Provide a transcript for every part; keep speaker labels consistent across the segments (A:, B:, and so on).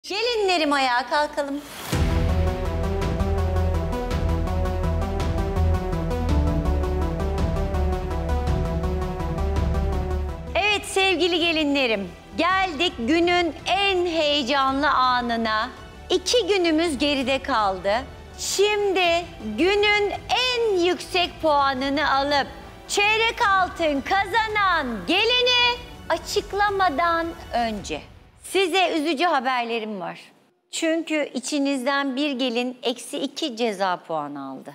A: Gelinlerim ayağa kalkalım. Evet sevgili gelinlerim, geldik günün en heyecanlı anına. 2 günümüz geride kaldı. Şimdi günün en yüksek puanını alıp çeyrek altın kazanan gelini açıklamadan önce size üzücü haberlerim var. Çünkü içinizden bir gelin -2 ceza puanı aldı.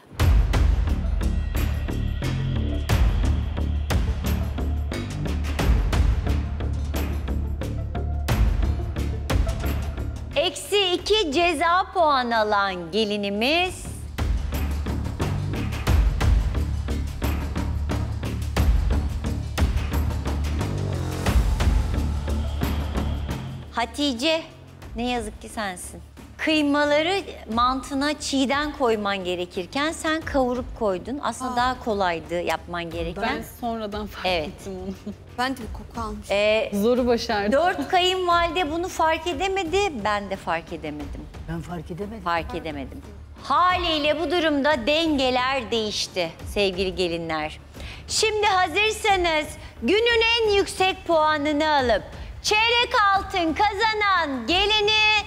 A: -2 ceza puanı alan gelinimiz Hatice. Ne yazık ki sensin. Kıymaları mantına çiğden koyman gerekirken sen kavurup koydun. Aslında daha kolaydı yapman gereken.
B: Ben sonradan fark ettim onu.
C: Ben de bir koku almış.
B: Zoru başardım.
A: 4 kayınvalide bunu fark edemedi, ben de fark edemedim.
D: Ben fark edemedim.
A: Fark edemedim. Haliyle bu durumda dengeler değişti sevgili gelinler. Şimdi hazırsanız günün en yüksek puanını alıp çeyrek altın kazanan gelini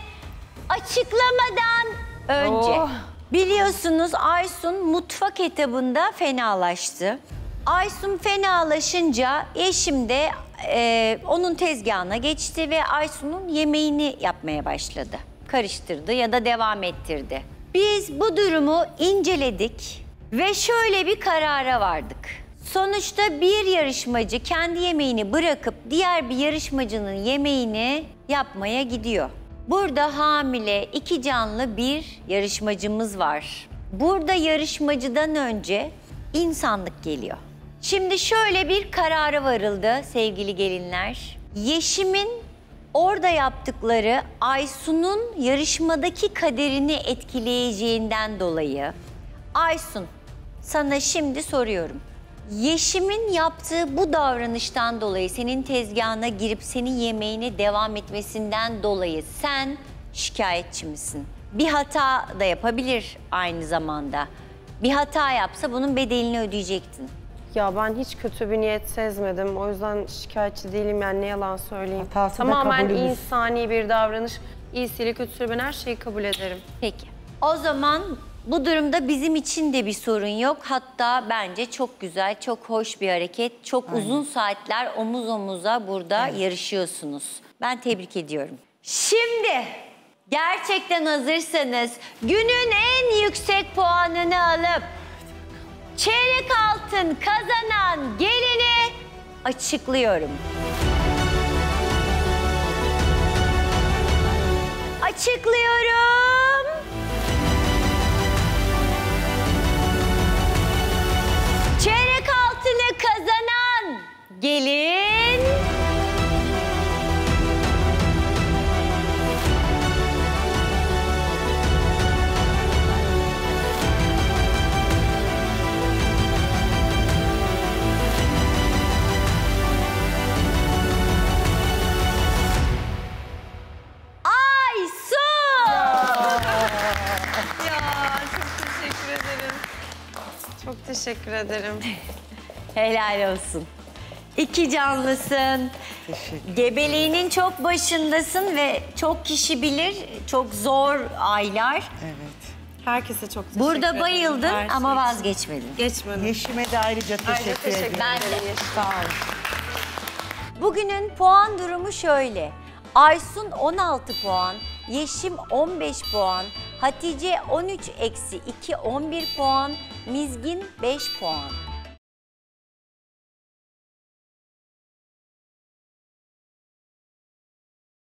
A: açıklamadan önce. Biliyorsunuz Aysun mutfak etabında fenalaştı. Aysun fenalaşınca eşim de onun tezgahına geçti ve Aysun'un yemeğini yapmaya başladı. Karıştırdı ya da devam ettirdi. Biz bu durumu inceledik ve şöyle bir karara vardık. Sonuçta bir yarışmacı kendi yemeğini bırakıp diğer bir yarışmacının yemeğini yapmaya gidiyor. Burada hamile 2 canlı bir yarışmacımız var. Burada yarışmacıdan önce insanlık geliyor. Şimdi şöyle bir karara varıldı sevgili gelinler. Yeşim'in orada yaptıkları Aysun'un yarışmadaki kaderini etkileyeceğinden dolayı. Aysun, sana şimdi soruyorum. Yeşim'in yaptığı bu davranıştan dolayı senin tezgahına girip senin yemeğine devam etmesinden dolayı sen şikayetçi misin? Bir hata da yapabilir aynı zamanda. Bir hata yapsa bunun bedelini ödeyecektin.
E: Ya ben hiç kötü bir niyet sezmedim. O yüzden şikayetçi değilim, yani ne yalan söyleyeyim.
D: Hatası da
E: Tamamen
D: kabulümüz.
E: insani bir davranış. İyisiyle kötüsüyle ben her şeyi kabul ederim.
A: Peki. O zaman bu durumda bizim için de bir sorun yok. Hatta bence çok güzel, çok hoş bir hareket. Çok uzun saatler omuz omuza burada yarışıyorsunuz. Ben tebrik ediyorum. Şimdi gerçekten hazırsanız günün en yüksek puanını alıp çeyrek altın kazanan gelini açıklıyorum. Açıklıyorum. Çeyrek altını kazanan gelin Aysun.
E: Ya çok teşekkür ederim. Çok teşekkür ederim.
A: Helal olsun. 2 canlısın. Gebeliğinin çok başındasın ve çok kişi bilir. Çok zor aylar.
E: Herkese çok teşekkür
A: Burada
E: ederim.
A: bayıldın
E: Her şey
A: ama
E: için.
A: vazgeçmedin.
E: Geçmedim.
D: Yeşime de ayrıca teşekkür ederim.
A: Ben de.
D: Sağ olun.
A: Bugünün puan durumu şöyle. Aysun 16 puan, Yeşim 15 puan, Hatice 13-2 11 puan, Mizgin 5 puan.